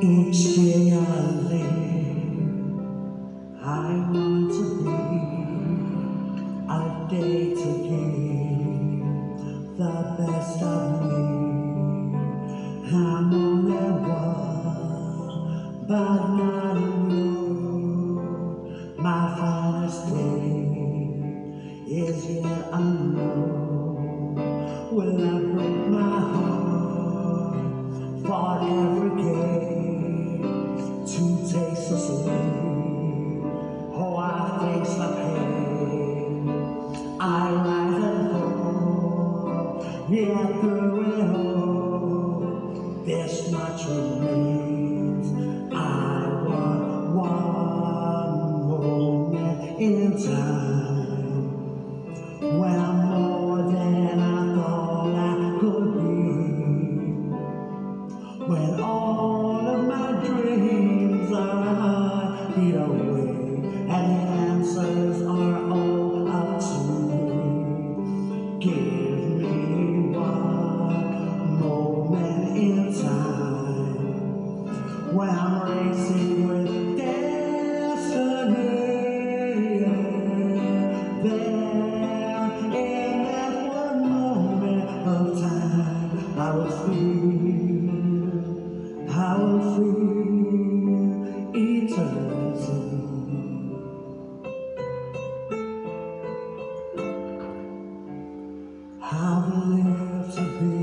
Each day I live, I want to be a day to give the best of me. I'm only one, but not alone. My finest day is yet unknown. Will I break my heart for every gate to taste the sweet? Oh, I face the pain, I rise and fall, yet through it all, this much remains. I want one moment in time, when I'm more than I thought I could be, when all of my dreams are a heartbeat away, and the answers are all up to me. Give me one moment in time, when I'm racing with destiny. There, in that one moment of time, I will feel eternity. I will live to be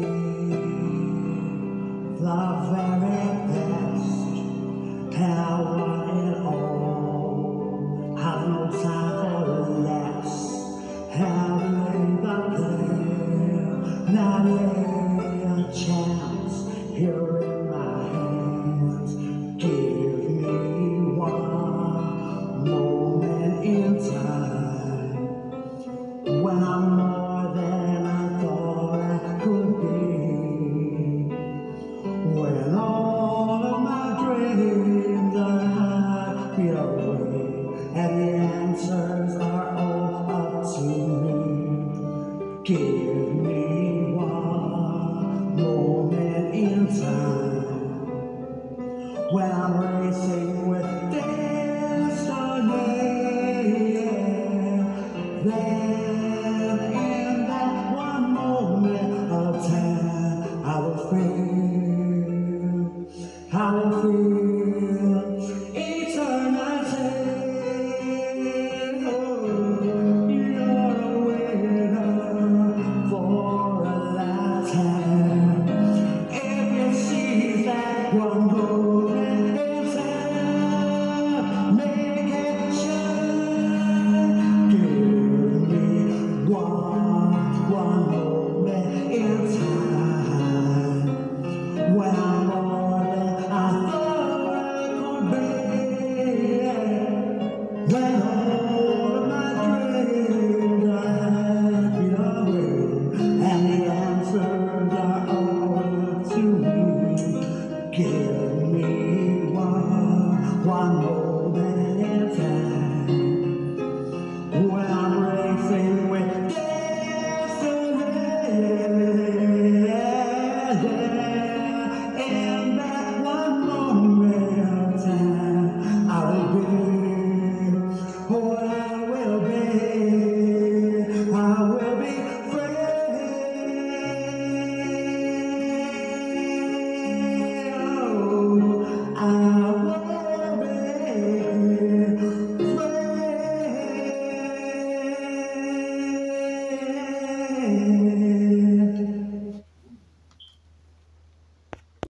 the very best, and I want it all. Have no time for less. Have laid the plan, not lay a chance here in my hands. Give me one moment in time, when I'm more than I thought I could be, when all of my dreams are heartbeat away, and the answers are all up to me. Give me one moment in time, when I'm racing